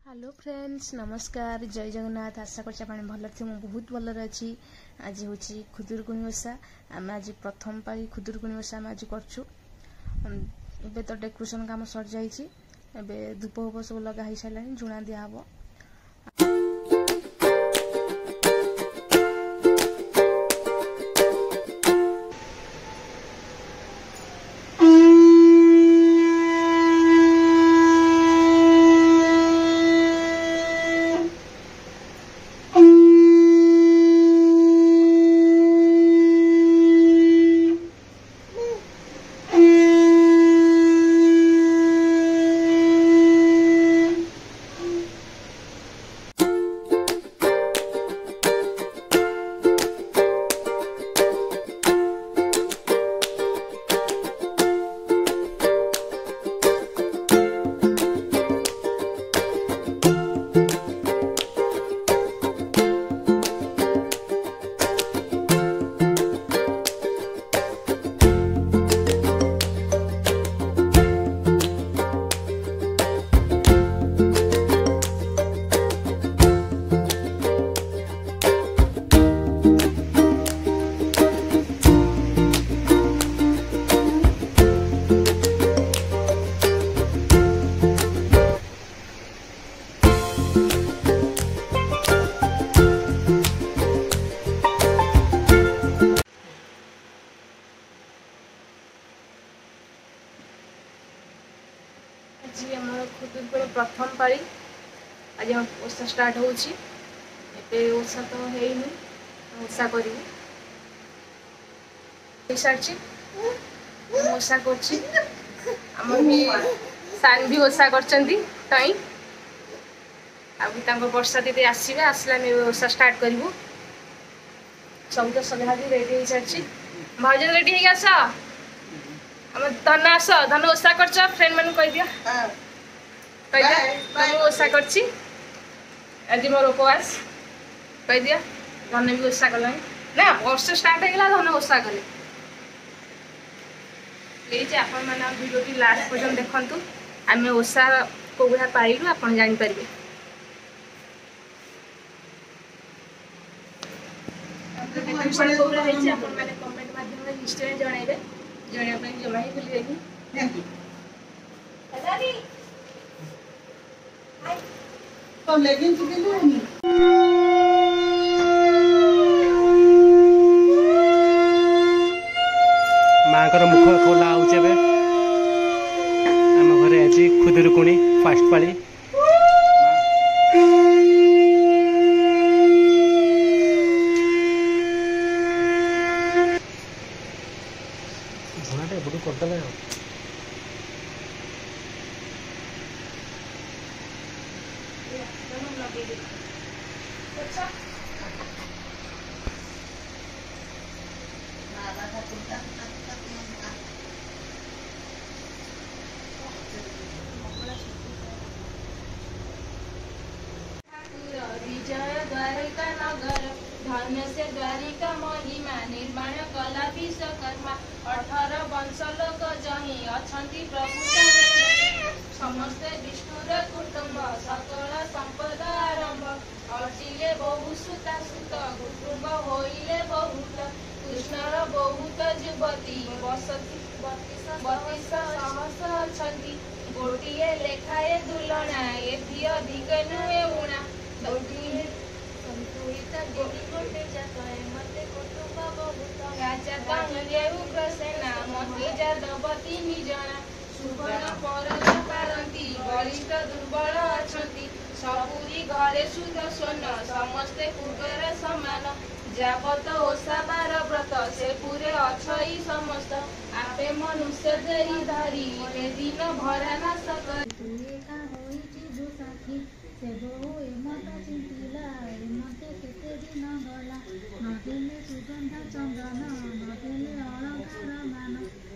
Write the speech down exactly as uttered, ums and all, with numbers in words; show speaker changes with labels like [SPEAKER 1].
[SPEAKER 1] Hello friends नमस्कार जय जगन्नाथ आशा करछा पानी भल थी मु बहुत भल अच्छी आज हूँ खुदुरकुणी ओषा आम आज प्रथम पाई खुदुरकुणी ओषा आम आज करछु एबे तो डेकोरेशन काम सर जाइछि एबे धूप उप सब लगा ही सारानी झुणा दिया हबो। आज आम खुदुरकुणी प्रथम पाली आज हम ओषा स्टार्ट होउछि एबे ओषा तो हेइनी ओषा करी सारछि ओषा करछि हमर भी सान भी ओषा करचंदी तई अब तांको वर्षा दीदी आसीबे आसला मे ओषा स्टार्ट करिवो सब तो सगळा भी रेडी हो सारछि भाउज रेडी हे गसा हम धन आस धन ओषा करछ फ्रेंड मन कह दिया हां कह दिया हम ओषा करछि आज मोर उपवास कह दिया धन भी ओषा कला ना वर्ष स्टार्ट हे गला धन ओषा कले ए जे आपन माने वीडियो की लास्ट पर्यंत देखंतु हमें ओषा कोगुडा पाइलु आपन जानि परबे डेकोरेशन कोगुडा हे जे आपन माने कमेंट माध्यम रे लिस्ट रे जणाइबे जणिया ପାଇଁ जमा ही खुली देनी थैंक यू दादी हाय तो लेगिन चिकन होनी
[SPEAKER 2] मांकर मुख खोला होचेबे हम घरे आछि खुदुरकुणी फर्स्ट पाली झुणाटे बुडू करतले
[SPEAKER 3] विजय द्वारिका नगर धन्य से द्वारिका महिमा निर्माण कला विश्वकर्मा अठारह वंश लोक जही अछंती प्रभु समस्ते विष्णुर कुटुंब सकल संपद आरंभ अर्चिले बहु सुता सुत कुटुंब होइले बहुत कृष्णर बहुत युवती बसती बतीस सहस अछंती गोटिए लेखाए दुलना एथि अधिक नुए उणा गोटिए संतुलित गिनी गोटे जातए मते कुटुंब बहुत राजा कांगले उग्रसेना मती जादवती निजना सुभन परज पारंती बलिष्ठ दुर्बल अछंती सबुरी घरे सुध सोन समस्ते पूर्वर समान जाबत ओषा बार व्रत से पूरे अछई समस्त आपे मनुष्य देरी धरी ए दिन भरा न सक से बहु एमत चिंतिला एमते केते दिन गला नदिले सुगंध चंदन नदिले अलंकार मान